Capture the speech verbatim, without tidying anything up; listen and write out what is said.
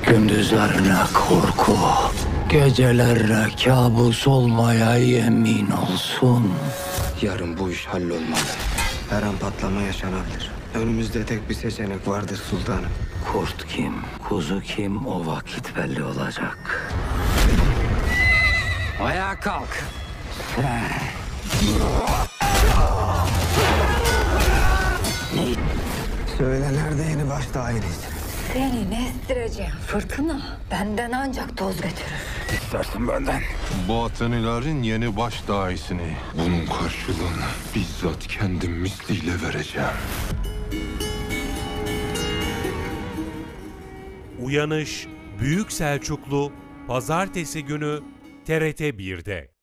Gündüzlerine korku, gecelerine kabus olmaya yemin olsun. Yarın bu iş hallolmalı. Her an patlama yaşanabilir. Önümüzde tek bir seçenek vardır sultanım. Kurt kim, kuzu kim o vakit belli olacak. Ayağa kalk. Sen. Söyle nerede yeni baş tacıyız? Seni nestireceğim fırtına. Benden ancak toz götürür. İstersin benden. Bu Atenilerin yeni baş dahisini. Bunun karşılığını bizzat kendim misliyle vereceğim. Uyanış Büyük Selçuklu Pazartesi günü T R T bir'de.